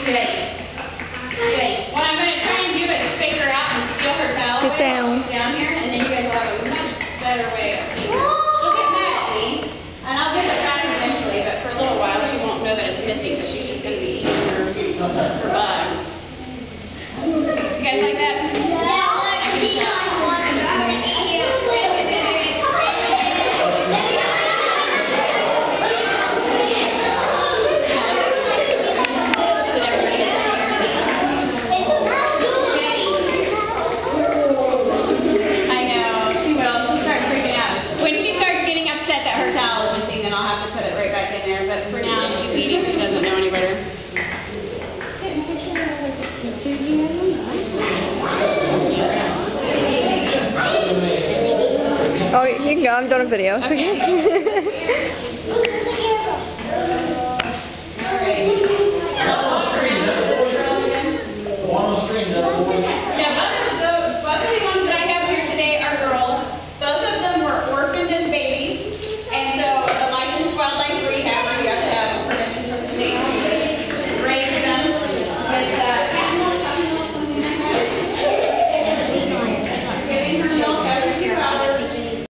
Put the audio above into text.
Good. Good. What I'm going to try and do is pick her out and steal her towel away while she's down here, and then you guys will have a much better way of seeing her. She'll get mad at me, and I'll give it back eventually, but for a little while she won't know that it's missing because she's just going to be eating her bugs. You guys like that? But for now, she's eating. She doesn't know any better. Oh, you can go. I'm doing a video. Okay. All right.